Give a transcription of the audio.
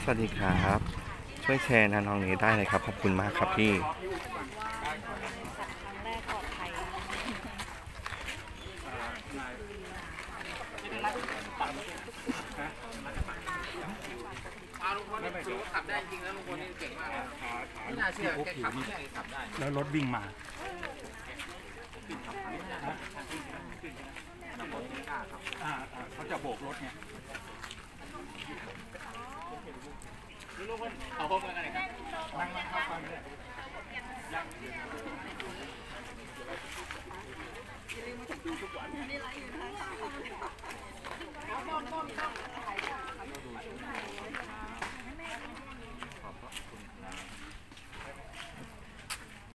วัสดีครับช่วยแชร์นะน้องนี้ได้เลยครับขอบคุณมากครับพี่ขับได้จริงแล้วลุงพลนี่เก่งมากไม่น่าเชื่อแกขับได้แล้วรถวิ่งมาเขาจะโบกรถไงลุงพลเอาพบกันเลยครับนั่งเข้าไปเลยอย่าลืมมาดูทุกวันนี่ไลฟ์อยู่ทาง